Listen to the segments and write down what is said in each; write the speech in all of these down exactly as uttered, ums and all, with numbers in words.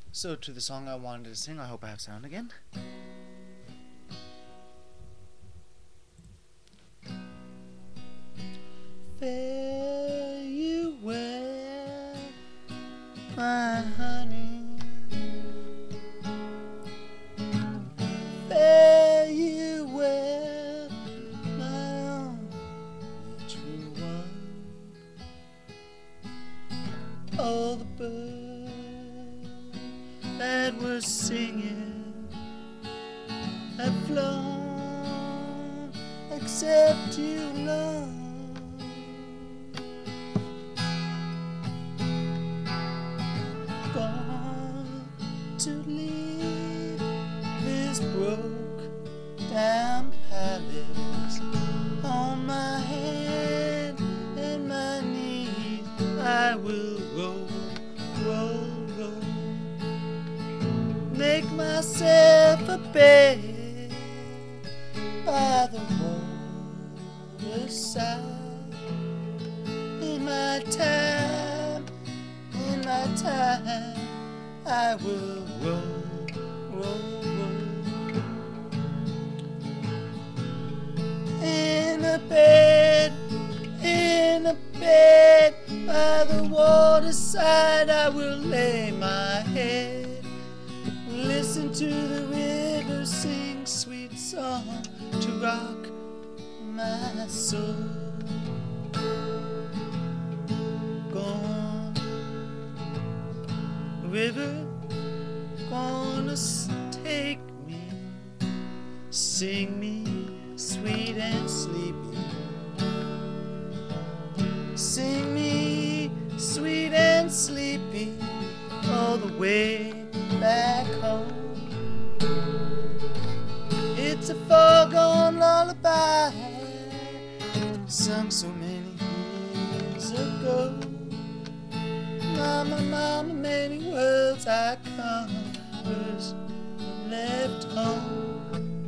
So to the song I wanted to sing, I hope I have sound again. Fare you well, my honey. Fare you well, my only true one. All the birds that were singing have flown, except you alone. Gone to leave this broke down palace. On my head and my knees I will roll, roll, roll. Make myself a bed by the waterside. In my time, in my time, I will roll, roll, roll. In a bed, in a bed by the waterside, I will lay my head. Listen to the river sing sweet song to rock my soul. Gone, river, gonna take me, sing me sweet and sleepy. Sing me sweet and sleepy all the way back home. It's a foregone lullaby sung so many years ago. Mama, mama, many worlds I conquered, left home.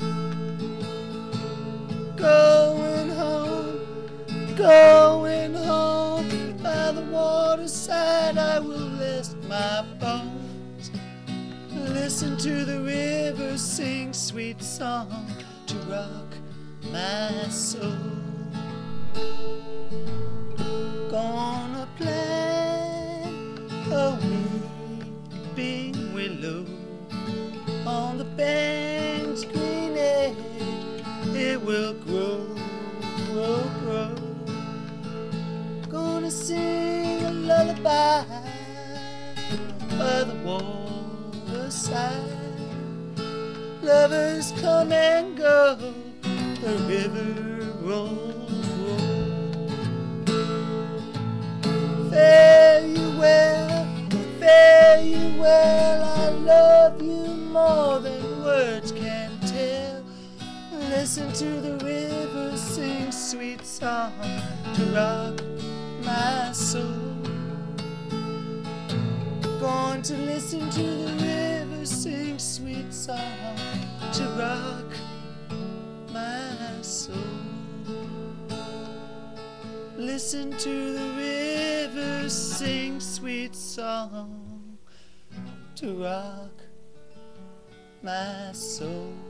Going home, going home, by the waterside I will rest my bones. Listen to the river sing sweet song to rock my soul. Gonna plant a weeping willow on the bank's green edge. It will grow, grow, grow. Gonna sing a lullaby by the waterside. Lovers come and go, the river rolls, rolls. Fare you well, fare you well, I love you more than words can tell. Listen to the river sing sweet song to rock my soul. Going to listen to the river sing sweet song to rock my soul. Listen to the river sing sweet song to rock my soul.